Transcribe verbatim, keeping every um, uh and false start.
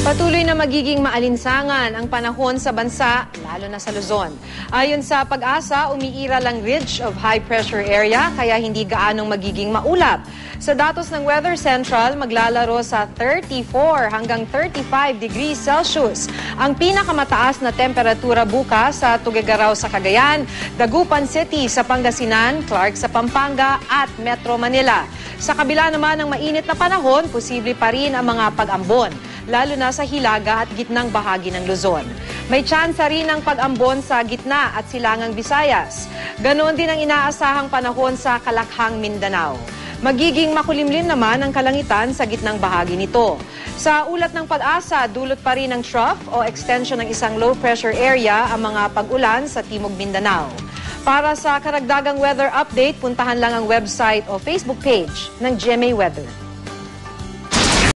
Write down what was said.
Patuloy na magiging maalinsangan ang panahon sa bansa, lalo na sa Luzon. Ayon sa Pag-asa, umiiral ang ridge of high pressure area kaya hindi gaanong magiging maulap. Sa datos ng Weather Central, maglalaro sa thirty-four hanggang thirty-five degrees Celsius. Ang pinakamataas na temperatura bukas sa Tuguegarao sa Cagayan, Dagupan City sa Pangasinan, Clark sa Pampanga at Metro Manila. Sa kabila naman ng mainit na panahon, posible pa rin ang mga pag-ambon, lalo na sa hilaga at gitnang bahagi ng Luzon. May tsansa rin ng pag-ambon sa gitna at silangang Visayas. Ganoon din ang inaasahang panahon sa Kalakhang, Mindanao. Magiging makulimlim naman ang kalangitan sa gitnang bahagi nito. Sa ulat ng Pag-asa, dulot pa rin ng trough o extension ng isang low pressure area ang mga pag-ulan sa Timog Mindanao. Para sa karagdagang weather update, puntahan lang ang website o Facebook page ng G M A Weather.